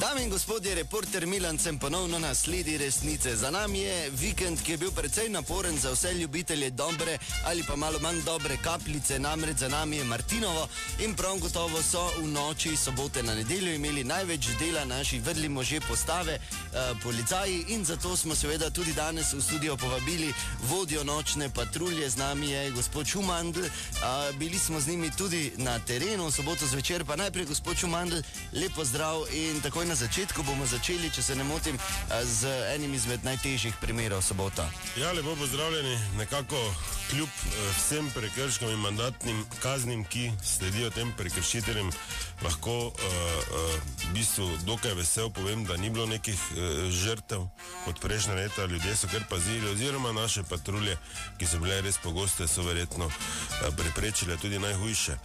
Dame in gospodje, reporter Milan sem ponovno na sledi resnice. Za nami je vikend, ki je bil precej naporen za vse ljubitelje dobre ali pa malo manj dobre kapljice, namreč za nami je Martinovo in prav gotovo so v noči sobote na nedeljo imeli največ dela naši vrli možje postave, policaji, in zato smo seveda tudi danes v studio povabili vodjo nočne patrulje. Z nami je gospod Šumandl, bili smo z njimi tudi na terenu soboto zvečer. Pa najprej, gospod Šumandl, lepo zdrav, in takoj na začetku bomo začeli, če se ne motim, z enim izmed najtežjih primerov sobota. Ja, lepo pozdravljeni. Nekako kljub vsem prekrškom in mandatnim kaznim, ki sledijo tem prekršiteljem, lahko v bistvu dokaj vesel povem, da ni bilo nekih žrtev kot prejšnja leta. Ljudje so kar pazili, oziroma naše patrulje, ki so bile res pogoste, so verjetno preprečile tudi najhujše.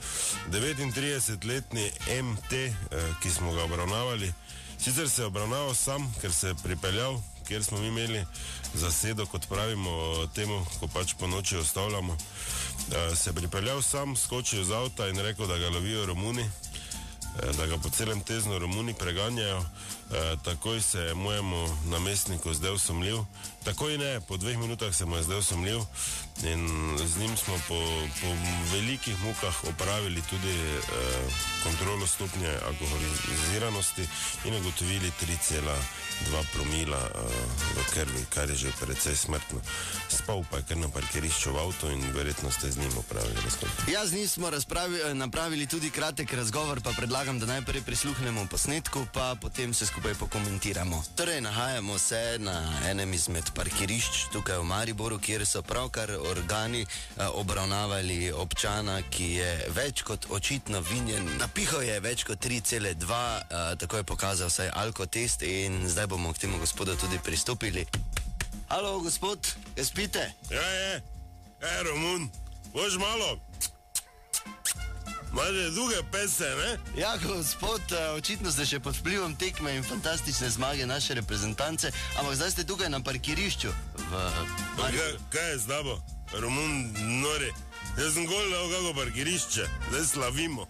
39-letni MT, ki smo ga obravnavali, sicer se je obravnaval sam, ker se je pripeljal, kjer smo mi imeli zasedo, kot pravimo temu, ko pač po noči ostavljamo. Se je pripeljal sam, skočil z avta in rekel, da ga lovijo Romuni, da ga po celem tezno Romuni preganjajo. Takoj se je mojemu namestniku zdel sumljiv, takoj ne, po 2 minutah se mu je zdel sumljiv, in z njim smo po velikih mukah opravili tudi kontrolo stopnje alkoholiziranosti in ugotovili 3,2 promila v krvi, kar je že precej smrtno. Spal pa je kar na parkirišču v avtu in verjetno ste z njim opravili razgovor. Ja, z njim smo napravili tudi kratek razgovor, pa predlagam, da najprej prisluhnemo posnetku, pa potem se skupaj pokomentiramo. Torej, nahajamo se na enem izmed parkirišč tukaj v Mariboru, kjer so pravkar organi obravnavali občana, ki je več kot očitno vinjen. Napihal je več kot 3,2, tako je pokazal vsaj alkotest, in zdaj bomo k temu gospodu tudi pristopili. Halo, gospod, kaj spite? Ja, Romun, boš malo? Maže duge pese, ne? Ja, gospod, očitno ste še pod vplivom tekme in fantastične zmage naše reprezentance, ampak zdaj ste tukaj na parkirišču v Mariboru. Kaj je z tabo? Romun, nori, jaz sem gol dal kako parkirišče, zdaj slavimo.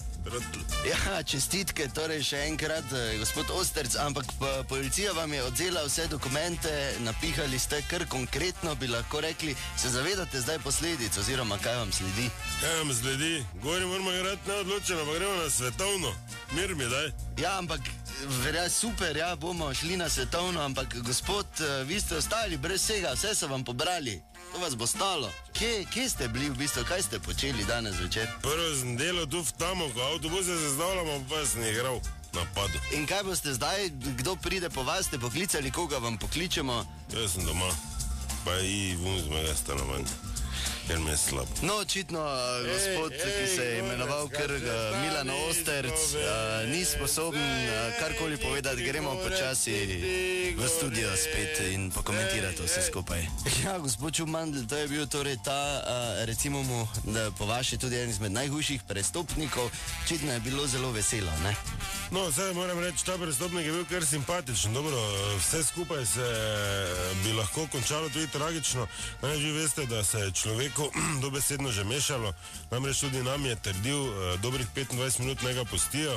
Ja, čestitke, torej še enkrat, gospod Osterc, ampak policija vam je odzela vse dokumente, napihali ste kar konkretno, bi lahko rekli. Se zavedate zdaj posledic, oziroma kaj vam sledi? Kaj vam sledi? Govori, moramo igrati neodločeno, pa gremo na svetovno. Mir mi daj. Ja, ampak verja, super, ja, bomo šli na svetovno, ampak gospod, vi ste ostali brez vsega, vse so vam pobrali. To vas bo stalo. Kje ste bili v bistvu, kaj ste počeli danes večer? Prvo sem delal tu v tamo, ko avtobuse sestavljamo, pa sem igral napadu. In kaj boste zdaj, kdo pride po vas, ste poklicali, koga vam pokličemo? Jaz sem doma, pa i vun z mojega stanovanja, ker mi je slabo. No, očitno gospod, ki se je imenoval kar Milan Nočna, ni sposoben karkoli povedati. Gremo počasi v studio spet in pokomentirati vse skupaj. Ja, gospod Šumandl, to je bil torej ta, recimo mu, po vaši tudi en izmed najhujših prestopnikov. Očitno je bilo zelo veselo, ne? No, zdaj moram reči, ta prestopnik je bil kar simpatičen. Dobro, vse skupaj se bi lahko končalo tudi tragično. Največ veste, da se je človeku dobesedno že mešalo. Namreč tudi nam je trdil dobrih 25 minut nega pustijo,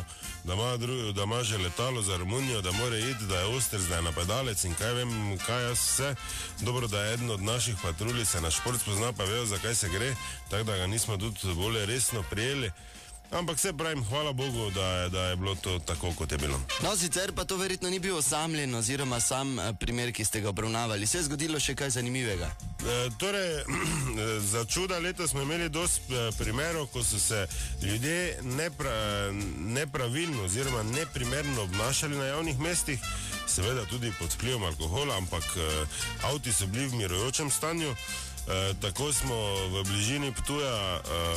da ima že letalo za Romunijo, da more iti, da je Osterc, da je napadalec in kaj vem, kaj jaz vse. Dobro, da je eden od naših patrulj se na šport spozna, pa vejo, zakaj se gre, tako da ga nismo tudi bolj resno prijeli. Ampak se pravim, hvala Bogu, da je bilo to tako, kot je bilo. No, sicer pa to verjetno ni bil osamljen, oziroma sam primer, ki ste ga obravnavali. Se je zgodilo še kaj zanimivega? Torej, za čuda leta smo imeli dosti primerov, ko so se ljudje nepravilno oziroma neprimerno obnašali na javnih mestih, seveda tudi pod vplivom alkohola, ampak avti so bili v mirujočem stanju. Tako smo v bližini Ptuja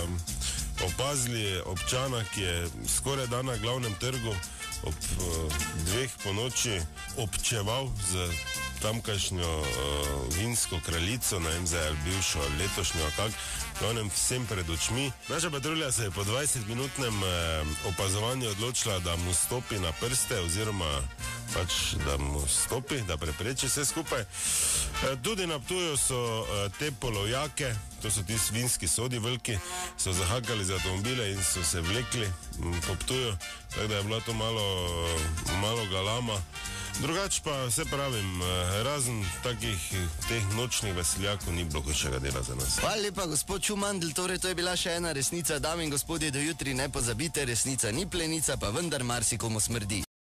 opazili občana, ki je skoraj dan na glavnem trgu ob 2 po noči občeval z tamkajšnjo vinsko kraljico, ne vem zdaj ali bivšo ali letošnjo, glavnem vsem pred očmi. Naša patrulja se je po 20-minutnem opazovanju odločila, da mu stopi na prste oziroma pač, da mu stopi, da prepreči vse skupaj. Tudi na Ptuju so te polovjake, to so ti svinjski sodi veliki, so zahakali za avtomobile in so se vlekli po Ptuju, tako da je bila to malo galama. Drugače pa, vse pravim, razen takih teh nočnih veseljakov ni bilo hujšega dela za nas. Hvala lepa, gospod Čumandl, torej to je bila še ena resnica. Dame in gospodje, do jutri ne pozabite, resnica ni plenica, pa vendar marsikomu smrdi.